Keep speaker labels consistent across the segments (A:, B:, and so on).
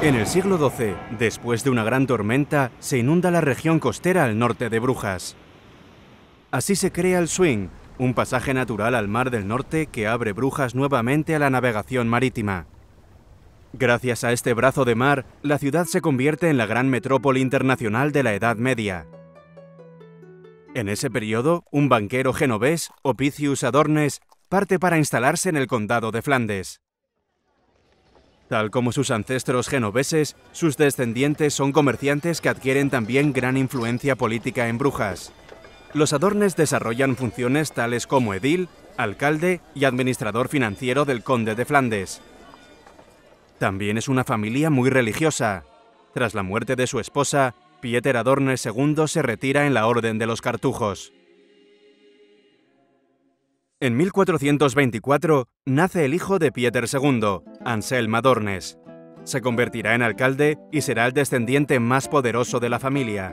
A: En el siglo XII, después de una gran tormenta, se inunda la región costera al norte de Brujas. Así se crea el Swing, un pasaje natural al Mar del Norte que abre Brujas nuevamente a la navegación marítima. Gracias a este brazo de mar, la ciudad se convierte en la gran metrópoli internacional de la Edad Media. En ese periodo, un banquero genovés, Opicius Adornes, parte para instalarse en el condado de Flandes. Tal como sus ancestros genoveses, sus descendientes son comerciantes que adquieren también gran influencia política en Brujas. Los Adornes desarrollan funciones tales como edil, alcalde y administrador financiero del conde de Flandes. También es una familia muy religiosa. Tras la muerte de su esposa, Pieter Adornes II se retira en la Orden de los Cartujos. En 1424 nace el hijo de Pieter II, Anselm Adornes. Se convertirá en alcalde y será el descendiente más poderoso de la familia.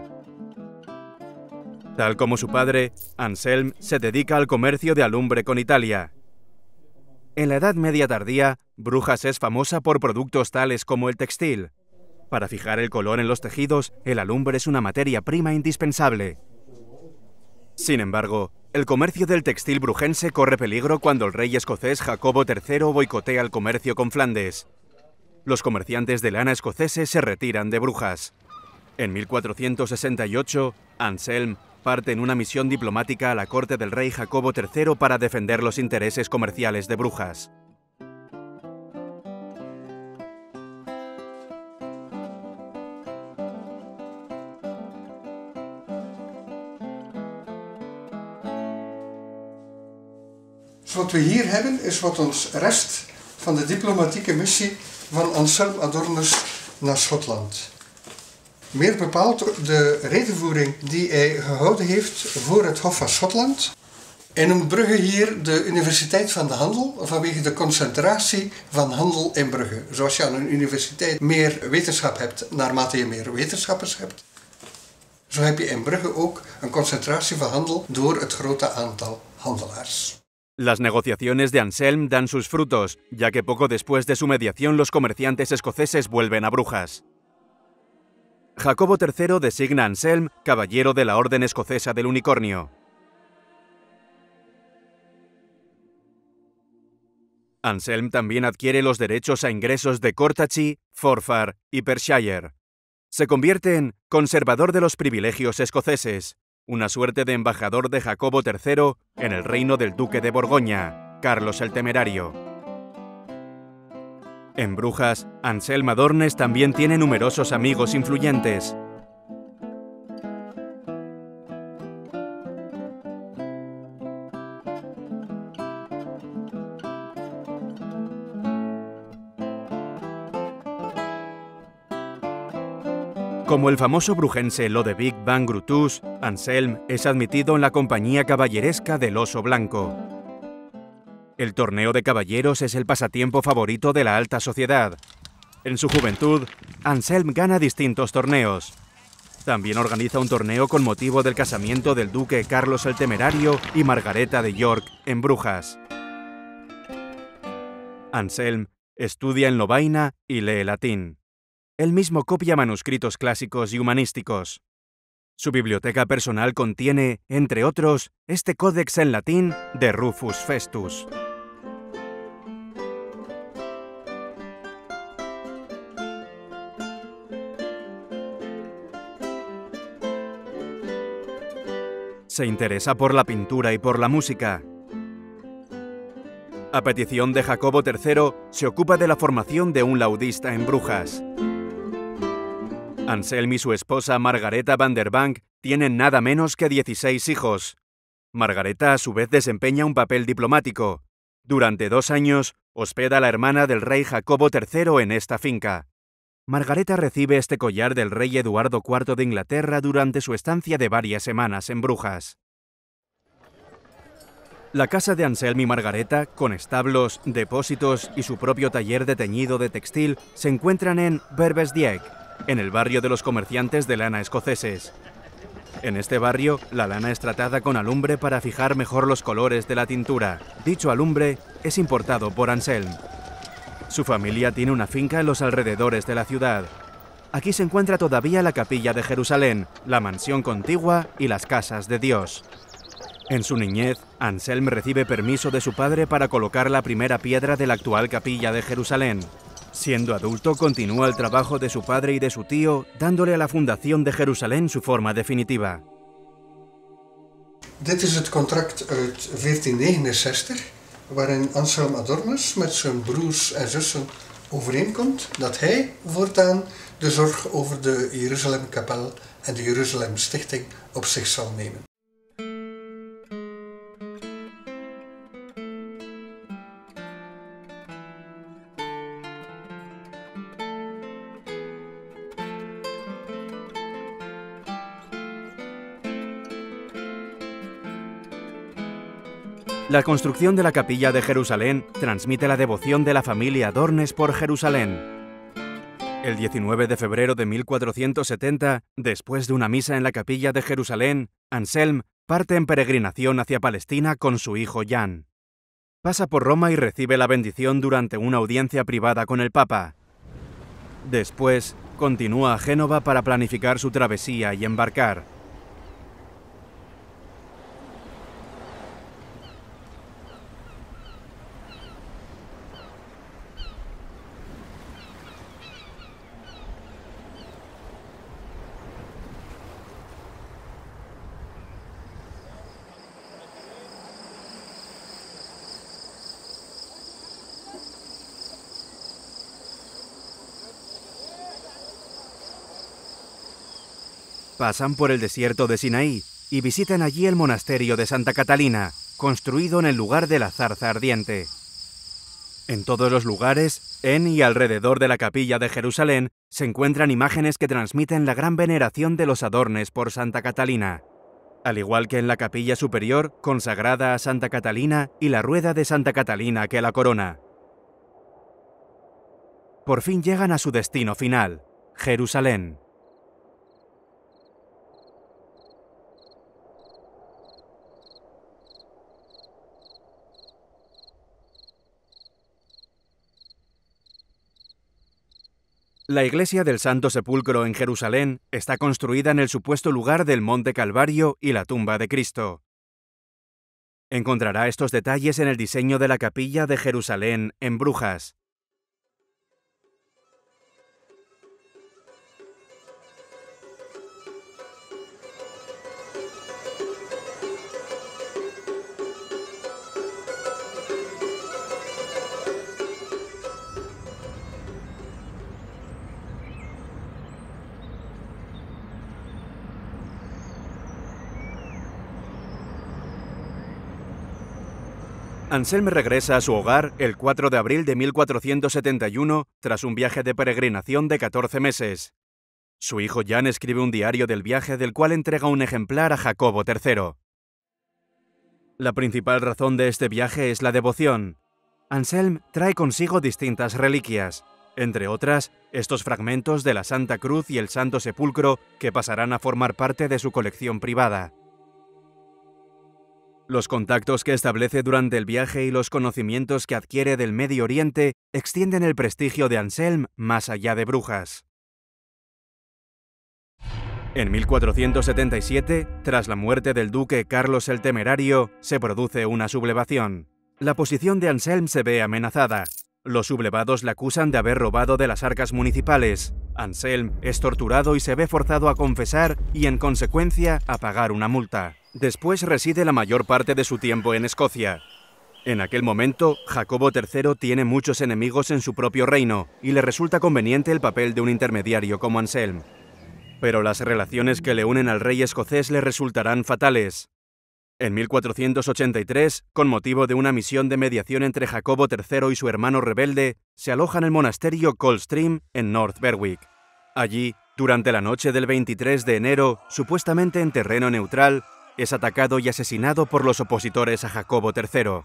A: Tal como su padre, Anselm se dedica al comercio de alumbre con Italia. En la Edad Media tardía, Brujas es famosa por productos tales como el textil. Para fijar el color en los tejidos, el alumbre es una materia prima indispensable. Sin embargo, el comercio del textil brujense corre peligro cuando el rey escocés Jacobo III boicotea el comercio con Flandes. Los comerciantes de lana escoceses se retiran de Brujas. En 1468, Anselm parte en una misión diplomática a la corte del rey Jacobo III para defender los intereses comerciales de Brujas.
B: Wat we hier hebben is wat ons rest van de diplomatieke missie van Anselm Adornes naar Schotland. Meer bepaald de redevoering die hij gehouden heeft voor het Hof van Schotland. Hij noemt Brugge hier de Universiteit van de Handel vanwege de concentratie van handel in Brugge. Zoals je aan een universiteit meer wetenschap hebt naarmate je meer wetenschappers hebt. Zo heb je in Brugge ook een concentratie van handel door het grote aantal handelaars.
A: Las negociaciones de Anselm dan sus frutos, ya que poco después de su mediación los comerciantes escoceses vuelven a Brujas. Jacobo III designa a Anselm caballero de la Orden Escocesa del Unicornio. Anselm también adquiere los derechos a ingresos de Cortachi, Forfar y Perthshire. Se convierte en conservador de los privilegios escoceses, una suerte de embajador de Jacobo III en el reino del duque de Borgoña, Carlos el Temerario. En Brujas, Anselm Adornes también tiene numerosos amigos influyentes. Como el famoso brujense Lodewijk van Groothuis, Anselm es admitido en la compañía caballeresca del Oso Blanco. El torneo de caballeros es el pasatiempo favorito de la alta sociedad. En su juventud, Anselm gana distintos torneos. También organiza un torneo con motivo del casamiento del duque Carlos el Temerario y Margareta de York en Brujas. Anselm estudia en Lovaina y lee latín. Él mismo copia manuscritos clásicos y humanísticos. Su biblioteca personal contiene, entre otros, este códex en latín de Rufus Festus. Se interesa por la pintura y por la música. A petición de Jacobo III, se ocupa de la formación de un laudista en Brujas. Anselm y su esposa Margareta van der Bank tienen nada menos que 16 hijos. Margareta a su vez desempeña un papel diplomático. Durante 2 años hospeda a la hermana del rey Jacobo III en esta finca. Margareta recibe este collar del rey Eduardo IV de Inglaterra durante su estancia de varias semanas en Brujas. La casa de Anselm y Margareta, con establos, depósitos y su propio taller de teñido de textil, se encuentran en Berbesdiek, en el barrio de los comerciantes de lana escoceses. En este barrio, la lana es tratada con alumbre para fijar mejor los colores de la tintura. Dicho alumbre es importado por Anselm. Su familia tiene una finca en los alrededores de la ciudad. Aquí se encuentra todavía la capilla de Jerusalén, la mansión contigua y las casas de Dios. En su niñez, Anselm recibe permiso de su padre para colocar la primera piedra de la actual capilla de Jerusalén. Siendo adulto, continúa el trabajo de su padre y de su tío, dándole a la fundación de Jerusalén su forma definitiva.
B: Dit is het contract uit 1469, waarin Anselm Adornus met zijn broers en zussen overeenkomt dat hij voortaan de zorg over de Jeruzalemkapel en de Jeruzalemstichting op zich zal nemen.
A: La construcción de la capilla de Jerusalén transmite la devoción de la familia Dornes por Jerusalén. El 19 de febrero de 1470, después de una misa en la capilla de Jerusalén, Anselm parte en peregrinación hacia Palestina con su hijo Jan. Pasa por Roma y recibe la bendición durante una audiencia privada con el Papa. Después, continúa a Génova para planificar su travesía y embarcar. Pasan por el desierto de Sinaí y visitan allí el monasterio de Santa Catalina, construido en el lugar de la zarza ardiente. En todos los lugares, en y alrededor de la capilla de Jerusalén, se encuentran imágenes que transmiten la gran veneración de los Adornes por Santa Catalina, al igual que en la capilla superior, consagrada a Santa Catalina, y la rueda de Santa Catalina que la corona. Por fin llegan a su destino final, Jerusalén. La iglesia del Santo Sepulcro en Jerusalén está construida en el supuesto lugar del Monte Calvario y la tumba de Cristo. Encontrará estos detalles en el diseño de la capilla de Jerusalén en Brujas. Anselm regresa a su hogar el 4 de abril de 1471 tras un viaje de peregrinación de 14 meses. Su hijo Jan escribe un diario del viaje del cual entrega un ejemplar a Jacobo III. La principal razón de este viaje es la devoción. Anselm trae consigo distintas reliquias, entre otras, estos fragmentos de la Santa Cruz y el Santo Sepulcro que pasarán a formar parte de su colección privada. Los contactos que establece durante el viaje y los conocimientos que adquiere del Medio Oriente extienden el prestigio de Anselm más allá de Brujas. En 1477, tras la muerte del duque Carlos el Temerario, se produce una sublevación. La posición de Anselm se ve amenazada. Los sublevados le acusan de haber robado de las arcas municipales. Anselm es torturado y se ve forzado a confesar y, en consecuencia, a pagar una multa. Después reside la mayor parte de su tiempo en Escocia. En aquel momento, Jacobo III tiene muchos enemigos en su propio reino y le resulta conveniente el papel de un intermediario como Anselm. Pero las relaciones que le unen al rey escocés le resultarán fatales. En 1483, con motivo de una misión de mediación entre Jacobo III y su hermano rebelde, se aloja en el monasterio Coldstream en North Berwick. Allí, durante la noche del 23 de enero, supuestamente en terreno neutral, es atacado y asesinado por los opositores a Jacobo III.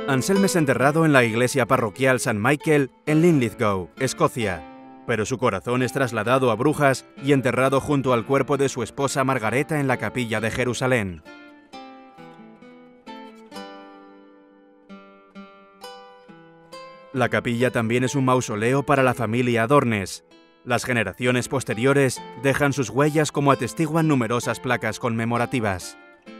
A: Anselm es enterrado en la iglesia parroquial St. Michael en Linlithgow, Escocia, pero su corazón es trasladado a Brujas y enterrado junto al cuerpo de su esposa Margareta en la capilla de Jerusalén. La capilla también es un mausoleo para la familia Adornes. Las generaciones posteriores dejan sus huellas como atestiguan numerosas placas conmemorativas.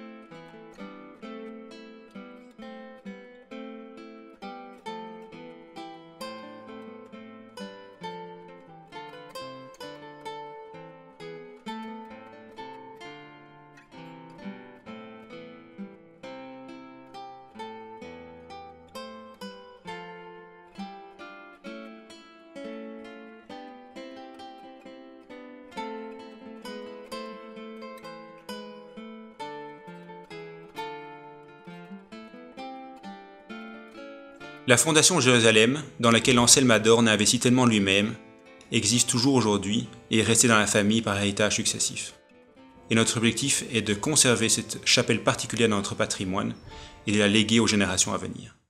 C: La Fondation Jérusalem, dans laquelle Anselm Adorne a investi tellement lui-même, existe toujours aujourd'hui et est restée dans la famille par héritage successif. Et notre objectif est de conserver cette chapelle particulière dans notre patrimoine et de la léguer aux générations à venir.